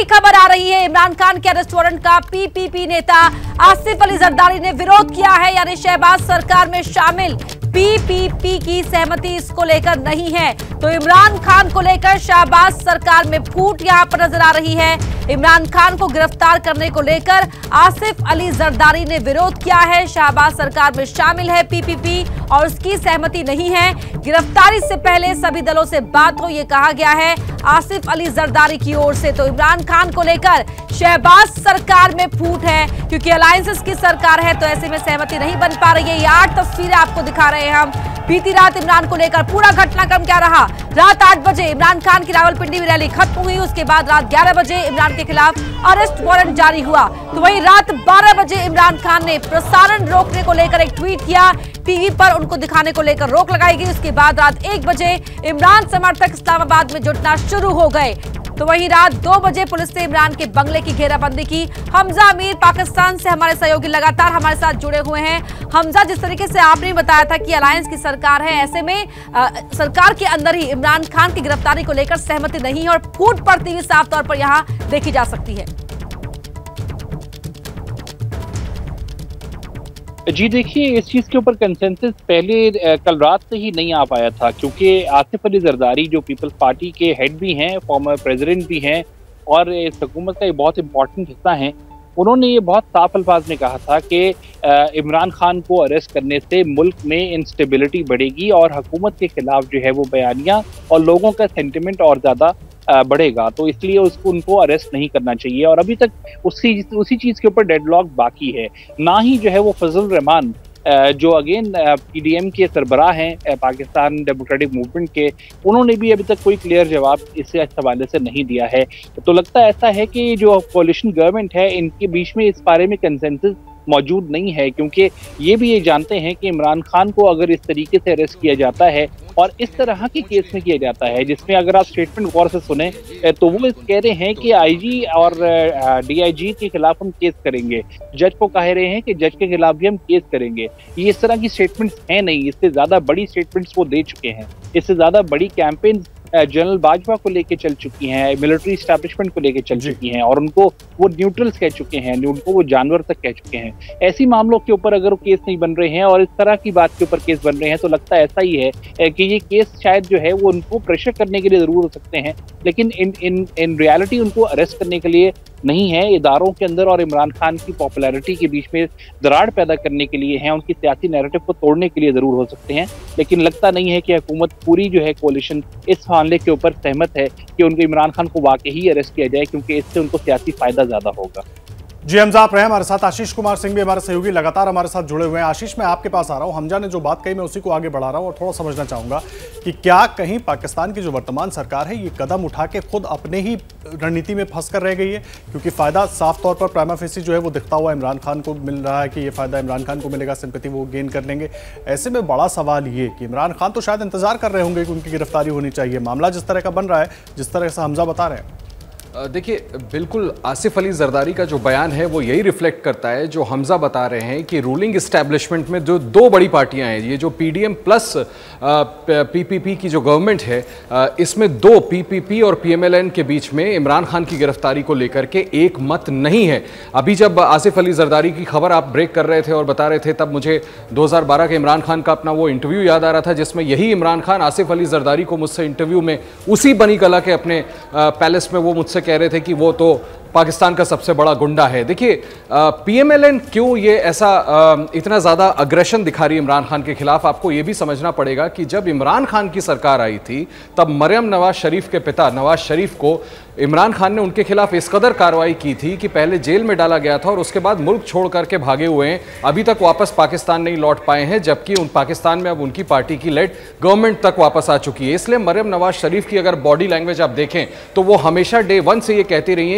बड़ी खबर आ रही है। इमरान खान के अरेस्ट वारंट का पीपीपी नेता आसिफ अली जरदारी ने विरोध किया है, यानी शहबाज सरकार में शामिल पीपीपी की सहमति इसको लेकर नहीं है। तो इमरान खान को लेकर शहबाज सरकार में फूट यहां पर नजर आ रही है। इमरान खान को गिरफ्तार करने को लेकर आसिफ अली जरदारी ने विरोध किया है। शहबाज सरकार में शामिल है पीपीपी और उसकी सहमति नहीं है। गिरफ्तारी से पहले सभी दलों से बात हो, यह कहा गया है आसिफ अली जरदारी की ओर से। तो इमरान खान को लेकर शहबाज सरकार में फूट है, क्योंकि अलायंसेस की सरकार है, तो ऐसे में सहमति नहीं बन पा रही है। ये 8 तस्वीरें आपको दिखा रहे हैं हम। बीती रात इमरान को लेकर पूरा घटनाक्रम क्या रहा। रात 8 बजे इमरान खान की रावलपिंडी में रैली खत्म हुई, उसके बाद रात 11 बजे इमरान के खिलाफ अरेस्ट वारंट जारी हुआ। तो वहीं रात 12 बजे इमरान खान ने प्रसारण रोकने को लेकर एक ट्वीट किया, टीवी पर उनको दिखाने को लेकर रोक लगाई गई। उसके बाद रात 1 बजे इमरान समर्थक इस्लामाबाद में जुटना शुरू हो गए। तो वहीं रात 2 बजे पुलिस ने इमरान के बंगले की घेराबंदी की। हमजा अमीर पाकिस्तान से हमारे सहयोगी लगातार हमारे साथ जुड़े हुए हैं। हमजा, जिस तरीके से आपने बताया था कि अलायंस की सरकार है, ऐसे में सरकार के अंदर ही इमरान खान की गिरफ्तारी को लेकर सहमति नहीं है और फूट पड़ती हुई साफ तौर पर यहां देखी जा सकती है। जी देखिए, इस चीज़ के ऊपर कंसेंसस पहले कल रात से ही नहीं आ पाया था, क्योंकि आसिफ अली जरदारी जो पीपल्स पार्टी के हेड भी हैं, फॉर्मर प्रेसिडेंट भी हैं और इस हुकूमत का एक बहुत इंपॉर्टेंट हिस्सा हैं, उन्होंने ये बहुत साफ अल्फाज में कहा था कि इमरान खान को अरेस्ट करने से मुल्क में इंस्टेबिलिटी बढ़ेगी और हुकूमत के खिलाफ जो है वो बयानियाँ और लोगों का सेंटिमेंट और ज़्यादा बढ़ेगा। तो इसलिए उनको अरेस्ट नहीं करना चाहिए और अभी तक उसी चीज़ के ऊपर डेडलॉक बाकी है। ना ही जो है वो फजल रहमान जो अगेन पीडीएम के सरबराह हैं पाकिस्तान डेमोक्रेटिक मूवमेंट के, उन्होंने भी अभी तक कोई क्लियर जवाब इस हवाले से नहीं दिया है। तो लगता ऐसा है कि जो कोalition गवर्नमेंट है, इनके बीच में इस बारे में कंसेंसस मौजूद नहीं है, क्योंकि ये जानते हैं कि इमरान खान को अगर इस तरीके से अरेस्ट किया जाता है और इस तरह के केस में किया जाता है, जिसमें अगर आप स्टेटमेंट गौर से सुने तो वो कह रहे हैं कि आईजी और डीआईजी के खिलाफ हम केस करेंगे, जज को कह रहे हैं कि जज के खिलाफ भी हम केस करेंगे। ये इस तरह की स्टेटमेंट्स हैं नहीं, इससे ज़्यादा बड़ी स्टेटमेंट्स वो दे चुके हैं, इससे ज़्यादा बड़ी कैंपेन जनरल बाजवा को लेके चल चुकी हैं, मिलिट्री एस्टैब्लिशमेंट को लेके चल चुकी हैं और उनको वो न्यूट्रल्स कह चुके हैं, उनको वो जानवर तक कह चुके हैं। ऐसी मामलों के ऊपर अगर केस नहीं बन रहे हैं और इस तरह की बात के ऊपर केस बन रहे हैं, तो लगता ऐसा ही है कि ये केस शायद जो है वो उनको प्रेशर करने के लिए ज़रूर हो सकते हैं, लेकिन इन रियलिटी उनको अरेस्ट करने के लिए नहीं है। इदारों के अंदर और इमरान खान की पॉपुलैरिटी के बीच में दरार पैदा करने के लिए हैं, उनकी सियासी नैरेटिव को तोड़ने के लिए ज़रूर हो सकते हैं, लेकिन लगता नहीं है कि हुकूमत पूरी जो है कोalition इस मामले के ऊपर सहमत है कि उनको इमरान खान को वाकई ही अरेस्ट किया जाए, क्योंकि इससे उनको सियासी फायदा ज़्यादा होगा। जी हमजा, आप रहे हमारे साथ। आशीष कुमार सिंह भी हमारे सहयोगी लगातार हमारे साथ जुड़े हुए हैं। आशीष, मैं आपके पास आ रहा हूं। हमजा ने जो बात कही मैं उसी को आगे बढ़ा रहा हूं और थोड़ा समझना चाहूंगा कि क्या कहीं पाकिस्तान की जो वर्तमान सरकार है ये कदम उठा के खुद अपने ही रणनीति में फंस कर रह गई है, क्योंकि फायदा साफ तौर पर प्राइमा फेसी जो है वो दिखता हुआ इमरान खान को मिल रहा है कि ये फायदा इमरान खान को मिलेगा, सिंपैथी वो गेन कर लेंगे। ऐसे में बड़ा सवाल ये कि इमरान खान तो शायद इंतजार कर रहे होंगे कि उनकी गिरफ्तारी होनी चाहिए। मामला जिस तरह का बन रहा है, जिस तरह से हमजा बता रहे हैं, देखिए बिल्कुल आसिफ अली जरदारी का जो बयान है वो यही रिफ्लेक्ट करता है जो हमजा बता रहे हैं कि रूलिंग इस्टेब्लिशमेंट में जो 2 बड़ी पार्टियां हैं, ये जो पीडीएम प्लस पीपीपी की जो गवर्नमेंट है, इसमें 2 पीपीपी और पीएमएलएन के बीच में इमरान खान की गिरफ्तारी को लेकर के एक मत नहीं है। अभी जब आसिफ अली जरदारी की खबर आप ब्रेक कर रहे थे और बता रहे थे, तब मुझे 2012 के इमरान खान का अपना वो इंटरव्यू याद आ रहा था, जिसमें यही इमरान खान आसिफ अली जरदारी को मुझसे इंटरव्यू में उसी बनी कला के अपने पैलेस में वो मुझसे कह रहे थे कि वो तो पाकिस्तान का सबसे बड़ा गुंडा है। देखिए पीएमएलएन क्यों ये ऐसा इतना ज़्यादा अग्रेशन दिखा रही है इमरान खान के खिलाफ, आपको ये भी समझना पड़ेगा कि जब इमरान खान की सरकार आई थी तब मरियम नवाज शरीफ के पिता नवाज शरीफ को इमरान खान ने उनके खिलाफ इस कदर कार्रवाई की थी कि पहले जेल में डाला गया था और उसके बाद मुल्क छोड़ करके भागे हुए हैं, अभी तक वापस पाकिस्तान नहीं लौट पाए हैं, जबकि पाकिस्तान में अब उनकी पार्टी की लेड गवर्नमेंट तक वापस आ चुकी है। इसलिए मरियम नवाज शरीफ की अगर बॉडी लैंग्वेज आप देखें तो वो हमेशा डे 1 से ये कहती रही हैं कि हम अगर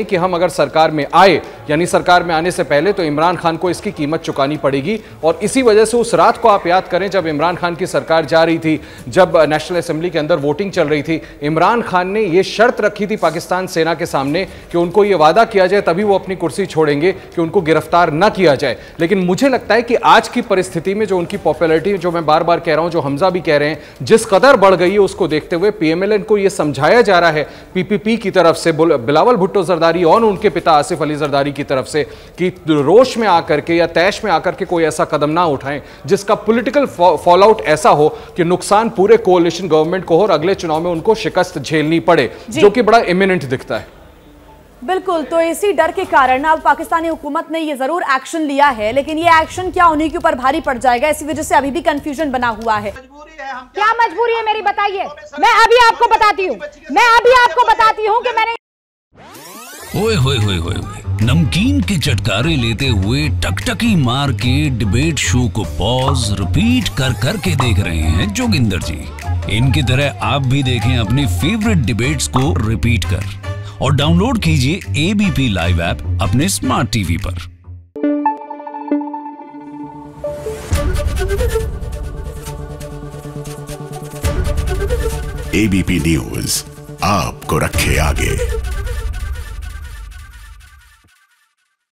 अगर सरकार में आए, यानी सरकार में आने से पहले, तो इमरान खान को इसकी कीमत चुकानी पड़ेगी। और इसी वजह से उस रात को आप याद करें जब इमरान खान की सरकार जा रही थी, जब नेशनल असेंबली के अंदर वोटिंग चल रही थी, इमरान खान ने यह शर्त रखी थी पाकिस्तान सेना के सामने कि उनको यह वादा किया जाए तभी वो अपनी कुर्सी छोड़ेंगे कि उनको गिरफ्तार न किया जाए। लेकिन मुझे लगता है कि आज की परिस्थिति में जो उनकी पॉपुलैरिटी, जो मैं बार बार कह रहा हूं, जो हमजा भी कह रहे हैं, जिस कदर बढ़ गई है, उसको देखते हुए पीएमएलएन को यह समझाया जा रहा है पीपीपी की तरफ से, बिलावल भुट्टो जरदारी और उनके पिता आसिफ अली जरदारी की तरफ से, कि रोष में आकर के या तैश में आकर के कोई ऐसा कदम ना उठाएं जिसका पॉलिटिकल फॉलआउट ऐसा हो कि नुकसान पूरे कोalition गवर्नमेंट को हो और अगले चुनाव में उनको शिकस्त झेलनी पड़े, जो कि बड़ा इमिनेंट दिखता है। बिल्कुल, तो इसी डर के कारण अब पाकिस्तानी हुकूमत ने ये जरूर एक्शन लिया है, लेकिन ये एक्शन क्या उन्हीं के ऊपर भारी पड़ जाएगा, इसी वजह से अभी भी कंफ्यूजन बना हुआ है। क्या मजबूरी है मेरी, बताइए। मैं अभी आपको बताती हूँ कि मैंने ओए होए होए होए नमकीन के चटकारे लेते हुए टकटकी मार के डिबेट शो को पॉज रिपीट कर करके देख रहे हैं जोगिंदर जी। इनकी तरह आप भी देखें अपनी फेवरेट डिबेट्स को रिपीट कर और डाउनलोड कीजिए एबीपी लाइव ऐप अपने स्मार्ट टीवी पर। एबीपी न्यूज आपको रखे आगे।